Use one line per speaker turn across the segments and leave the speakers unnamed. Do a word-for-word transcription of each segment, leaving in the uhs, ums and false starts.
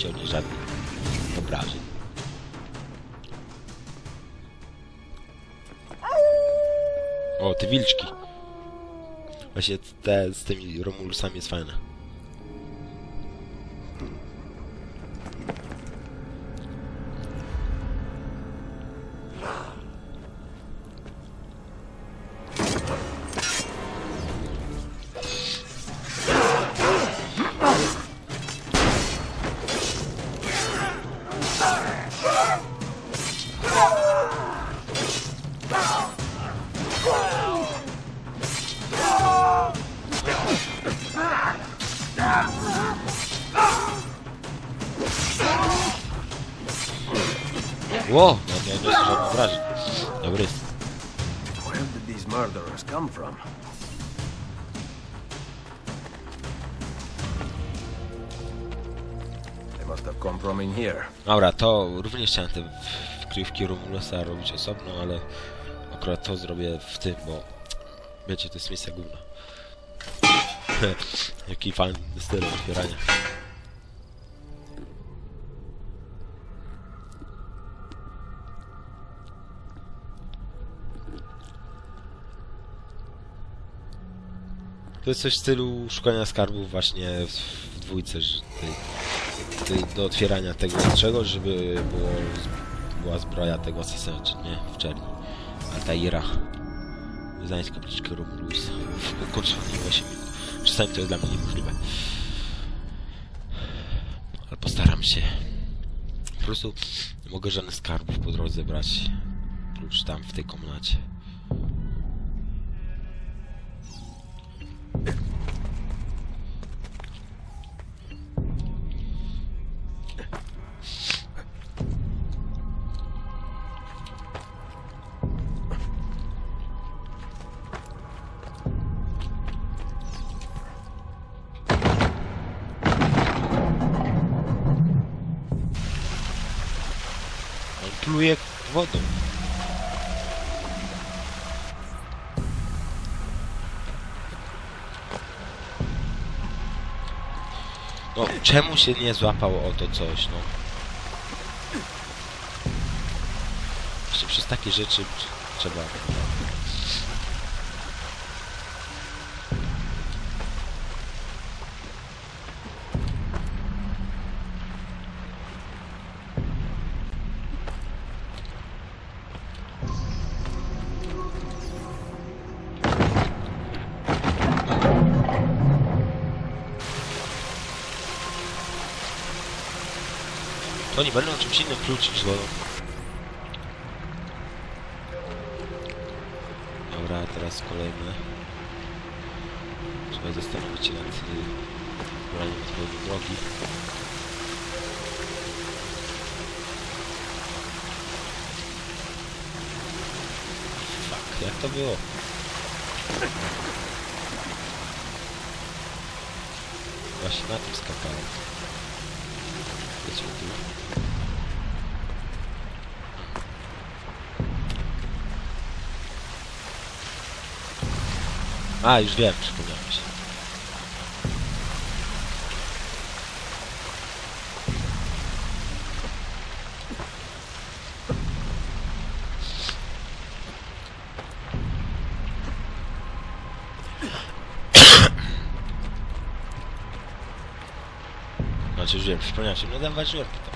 mieć od nich żadnych obrażeń. O, te wilczki. Właśnie te z tymi Romulusami jest fajne. Ło! No nie, nie żadnych wrażeń. Dobry.
Where did these murderers come from? They must have come from in here.
Dobra, to również chciałem te wkrywki Romulusa robić osobno, ale akurat to zrobię w tym, bo wiecie, to jest misja główna. Jaki fajny styl otwierania. To jest coś w stylu szukania skarbów właśnie w, w dwójce, że tej, tej, do otwierania tego czegoś, żeby było, była zbroja tego asesyna, czy nie, w czerni. Altaira. Znaleźć kapliczkę Romulusa. Kończymy osiem minut. Czasami to jest dla mnie niemożliwe. Ale postaram się. Po prostu nie mogę żadnych skarbów po drodze brać. Prócz tam w tej komnacie. Pluje wodą. No, czemu się nie złapało o to coś, no? Jeszcze przez takie rzeczy trzeba... To nie będą czymś innym pluć niż wodą. Dobra, teraz kolejne. Trzeba zastanowić się nad wyboraniem odpowiedniej drogi. Fuck, jak to było? Właśnie na tym skakałem. Lecimy tu. A, już wiem, przypomniałem się. Znaczy już wiem, przypomniałem się, no zauważyłem to.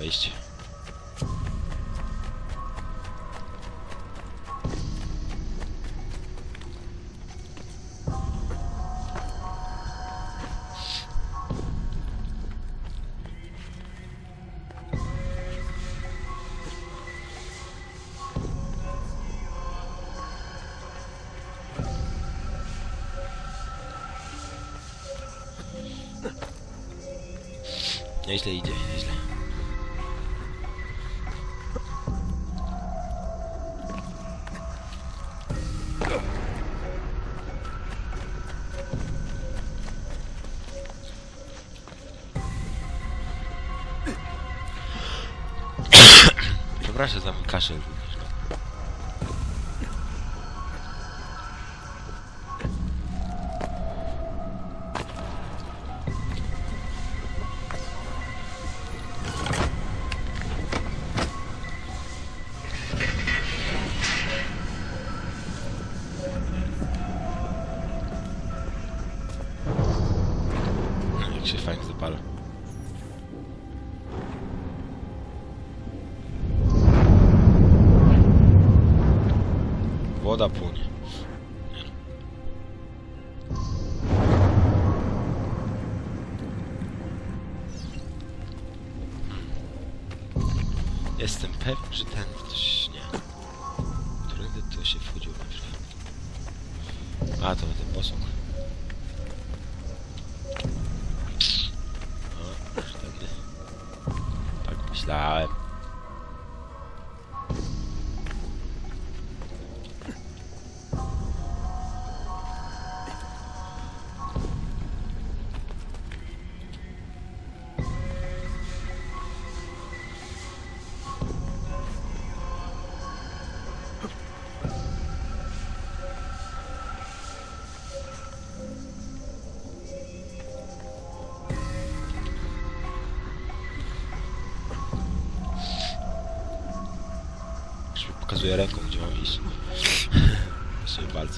wejść. Nieźle idzie, nieźle. Przepraszam za mój kaszel również, no. Jak się fajnie zapala. Woda płynie. Nie no. Jestem pewien, że ten coś nie. Którędy to się wchodziło najpierw? A, to ten posąg. O, już tędy. Tak myślałem. Pokazuję ręką, gdzie mam iść. Właściwie palcem.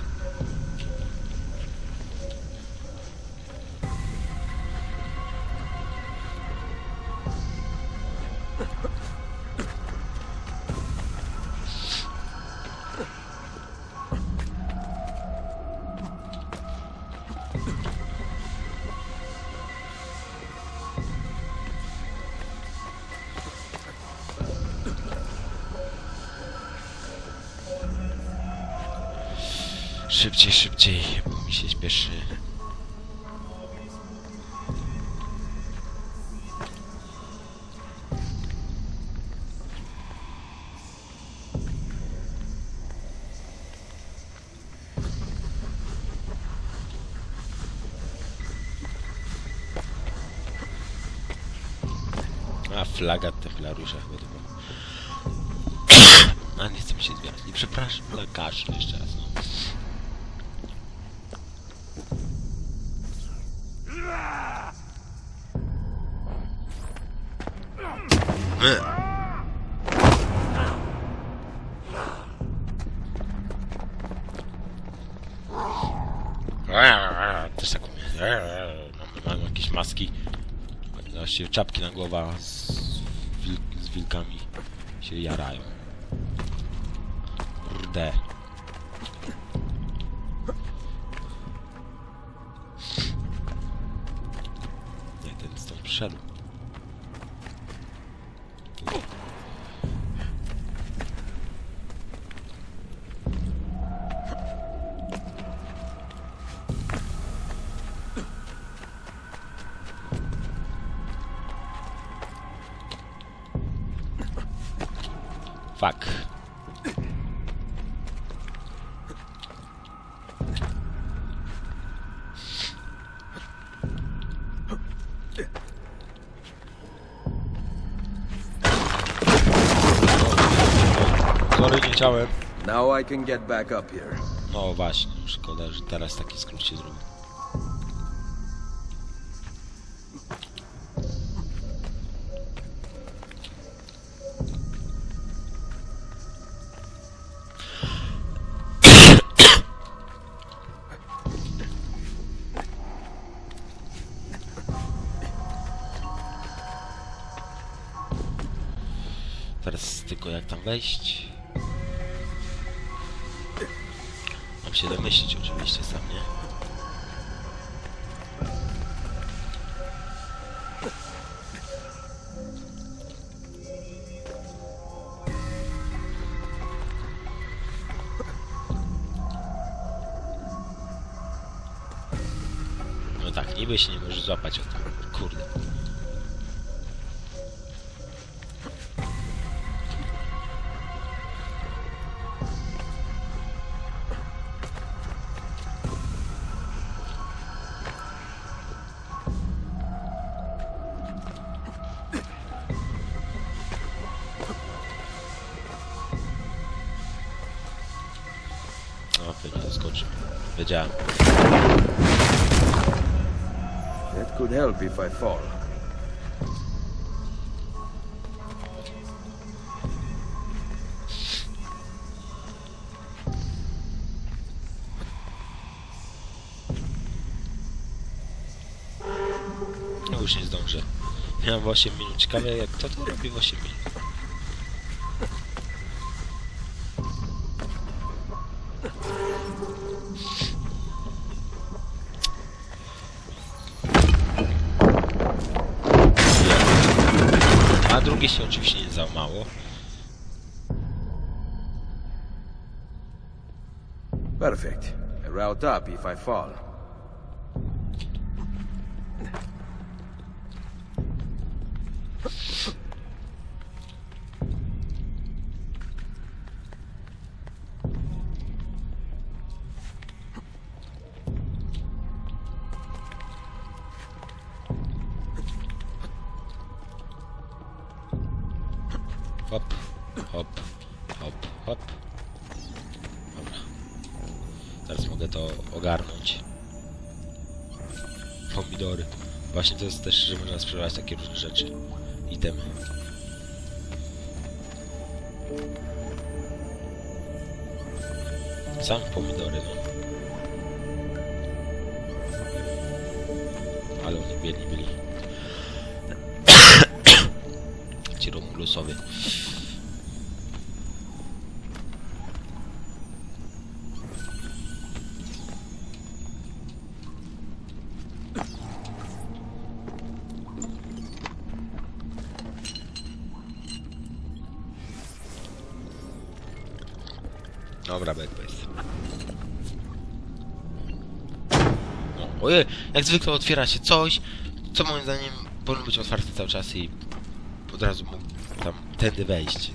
Szybciej, szybciej, bo mi się śpieszy. A, flaga Templarusza chyba to była. A, nie chcę mi się zbierać. Nie, przepraszam, ale kaszel jeszcze raz, no. Też tak umie. Mam jakieś maski. Właściwie czapki na głowę z, wil z wilkami się jarają. Kurde. Nie, ten stąd przyszedł. Fuck. Sorry, nie chciałem.
Now I can get back up here.
No właśnie, szkoda, że teraz taki skrót się zrobił. Teraz tylko jak tam wejść. Mam się domyślić oczywiście sam, nie? No tak, niby się nie może złapać o tym. Kurde. O, pewnie doskoczył. Wiedziałem.
That could help if I fall.
No już nie zdążę. Miałem osiem minut. Ciekawe jak kto to robi w osiem minut. A drugie się oczywiście nie załamało.
Perfect. A route up if I fall.
Hop, hop, hop, hop. Dobra. Teraz mogę to ogarnąć. Pomidory. Właśnie to jest też, że można sprzedawać takie różne rzeczy. Itemy. Sam pomidory, no. Ale oni biedni byli. Ci Romulusowie. Dobra, backbase. No, ojej, jak zwykle otwiera się coś, co moim zdaniem powinno być otwarte cały czas i od razu mógł tam tędy wejść.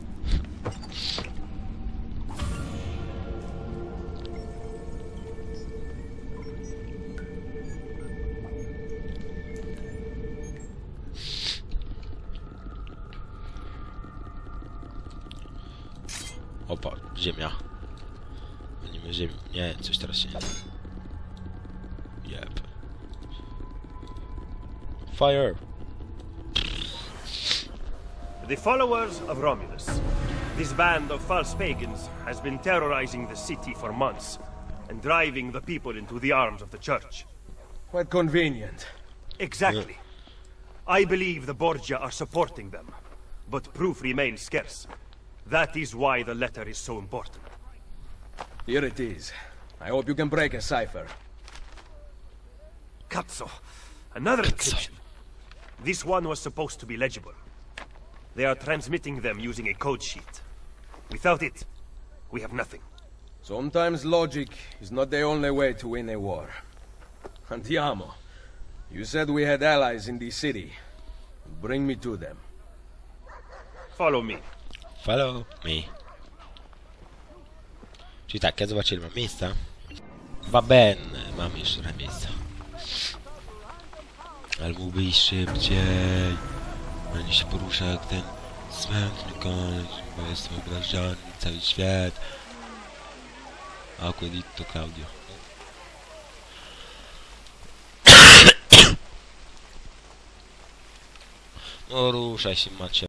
Opa, ziemia. Będziemy ziemi. Nie, coś teraz się nie da. Yep. Fire!
The followers of Romulus. This band of false pagans has been terrorizing the city for months and driving the people into the arms of the church.
Quite convenient.
Exactly. I believe the Borgia are supporting them, but proof remains scarce. That is why the letter is so important.
Here it is. I hope you can break a cipher.
Cazzo! Another encryption. This one was supposed to be legible. They are transmitting them using a code sheet. Without it, we have nothing.
Sometimes logic is not the only way to win a war. Andiamo. You said we had allies in this city. Bring me to them.
Follow me.
Follow me. Czyli tak, ja zobaczę ile mam miejsca. Va bene, mam jeszcze trochę miejsca. Ale mógłby iść szybciej. Będzie się porusza jak ten smętny koleś, bo jest wyobrażony cały świat. Aquedito Claudio. No ruszaj się, macie.